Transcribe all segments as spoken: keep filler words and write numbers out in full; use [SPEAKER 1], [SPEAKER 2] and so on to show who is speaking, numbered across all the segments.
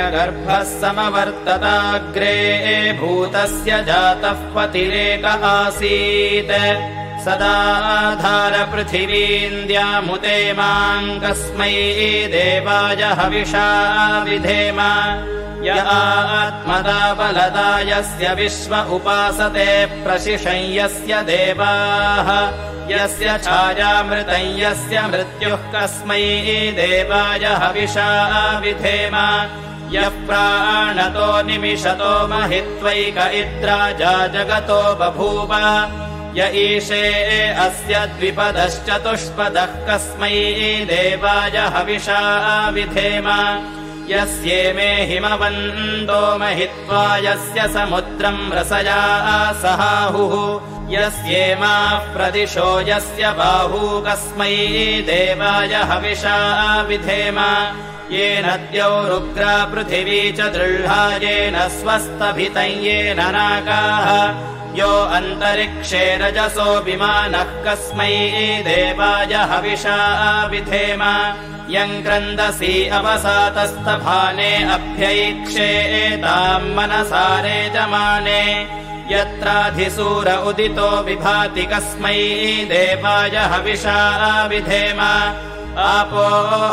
[SPEAKER 1] हिरण्यगर्भः समवर्तताग्रे भूतस्य जातः पतिरेक आसीत् सदाधार पृथिवीन्द्यामुते माम् कस्मै देवाय हविषा विधेम य आत्मदा बलदा यस्य विश्व उपासते प्रशिशं यस्य देवाः यस्य छायामृतं यस्य मृत्युः कस्मै देवाय हविषा विधेम यः प्राणतो निमिषतो महित्वैक इद्राजा जगतो बभूव य ईशे अस्य द्विपदश्चतुष्पदः कस्मै देवाय हविषा विधेम यस्येमे हिमवन्तो महित्वा यस्य समुद्रम् रसया सहाहुः यस्येमाः प्रदिशो यस्य बाहू कस्मै देवाय हविषा विधेम येन द्यौरुग्रा पृथिवी च दृढा येन स्वस्तभितं येन नागाः यो अन्तरिक्षे रजसो विमानः कस्मै देवाय हविषा विधेम यम् क्रन्दसी अवसातस्तभाने अभ्यैक्षे ताम् मनसारे जमाने यत्राधिसूर उदितो विभाति कस्मै देवाय हविषा विधेम आपो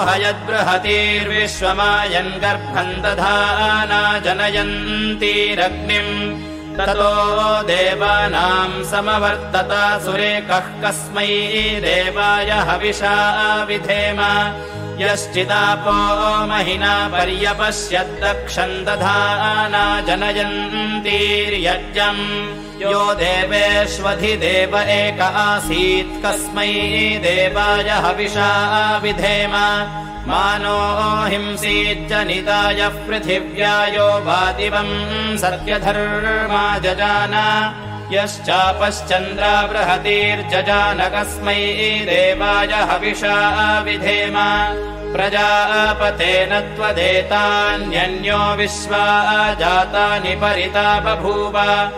[SPEAKER 1] हयद्बृहतीर्विश्वमायन् गर्भम् दधाना जनयन्तीरग्निम् ततो देवानाम् समवर्तता सुरेकः कस्मै देवाय हविषा विधेम यश्चिदापो महिना पर्यपश्यद्दक्षम् दधाना जनयन्तीर्यज्ञम् यो देवेष्वधिदेव एक आसीत् कस्मै देवाय हविषा विधेम मानो हिंसीज्जनिताय पृथिव्यायो वादिवम् सत्यधर्मा जजान यश्चापश्चन्द्रा बृहतीर्जजान कस्मै देवाय हविषा विधेम प्रजापतेन त्वदेतान्यन्यो विश्वा जातानि परिता बभूव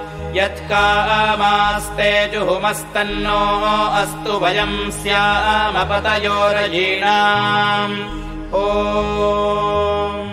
[SPEAKER 1] यत्कामास्ते जुहुमस्तन्नो अस्तु वयम् स्यामपतयोरयीणाम्। ओ